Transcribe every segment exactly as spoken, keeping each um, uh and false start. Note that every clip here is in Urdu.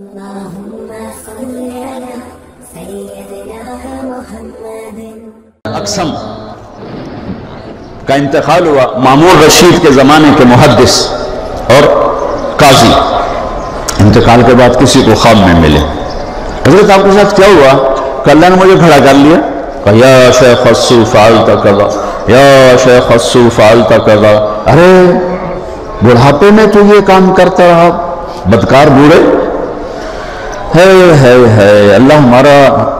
اقسم کا انتقال ہوا، مامون رشید کے زمانے کے محدث اور قاضی، انتقال کے بعد کسی کو خواب میں ملے، حضرت آپ کے ساتھ کیا ہوا؟ کہ اللہ نے مجھے کھڑا کر لیا، کہ یا شیخ السو فعلت کذا، یا شیخ السو فعلت کذا، ارے بڑھاپے میں تو یہ کام کرتا رہا، بدکار بوڑھے، ہے ہے ہے اللہ ہمارا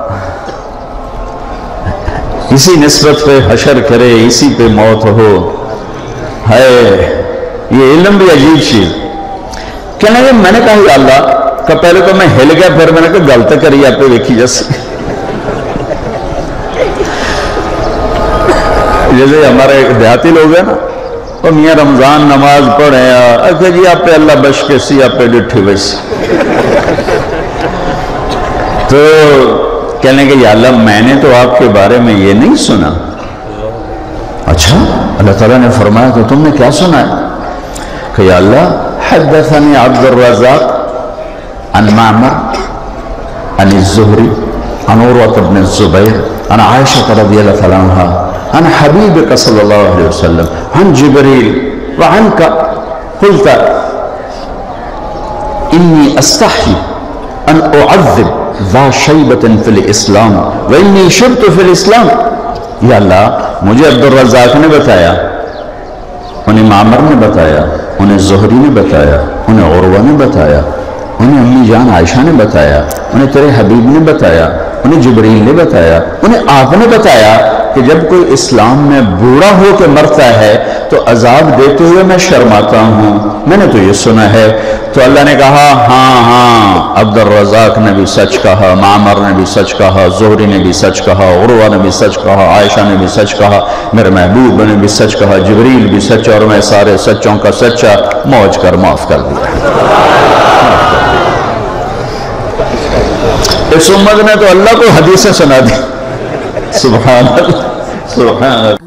اسی نسبت پہ حشر کرے، اسی پہ موت ہو، ہے یہ علم بھی عجیب چیز۔ کہنے لگے میں نے کہا یا اللہ، کہ پہلے تو میں ہل گیا، پھر میں نے کہا غلط کری آپ پہ دیکھی جیسے جیسے ہمارے دیہاتی لوگ ہیں نا، وہ میاں رمضان نماز پڑھے، اچھا جی آپ پہ اللہ بش کے سی، آپ پہ ڈٹھی بس، تو کہنے کہ یا اللہ میں نے تو آپ کے بارے میں یہ نہیں سنا۔ اچھا اللہ تعالیٰ نے فرمایا تو تم نے کیا سنا ہے؟ کہ یا اللہ حدثنی عبد الرزاق عن معمر عن الزہری عن عروة بن الزبیر عن عائشة رضی اللہ تعالیٰ عنہ عن حبیبک صلی اللہ علیہ وسلم عن جبریل وعنک قلت انی استحی ان اعذب ذا شیبت فی الاسلام وانی شبت فی الاسلام۔ یا اللہ مجھے عبد الرزاق نے بتایا، انہیں معمر نے بتایا، انہیں زہری نے بتایا، انہیں عروہ نے بتایا، انہیں امی جان عائشہ نے بتایا، انہیں تیرے حبیب نے بتایا، انہیں جبریل نے بتایا، انہیں آپ نے بتایا کہ جب کوئی اسلام میں بوڑھا ہو کے مرتا ہے تو عذاب دیتے ہوئے میں شرماتا ہوں، میں نے تو یہ سنا ہے۔ تو اللہ نے کہا ہاں ہاں عبد الرزاق نے بھی سچ کہا، معمر نے بھی سچ کہا، زہری نے بھی سچ کہا، عروہ نے بھی سچ کہا، عائشہ نے بھی سچ کہا، میرے محبوب نے بھی سچ کہا، جبریل بھی سچ، اور میں سارے سچوں کا سچا، موج کر معاف کر دیا۔ اس امت نے تو اللہ کو حدیثیں سنا دی، سبحان اللہ سبحان اللہ۔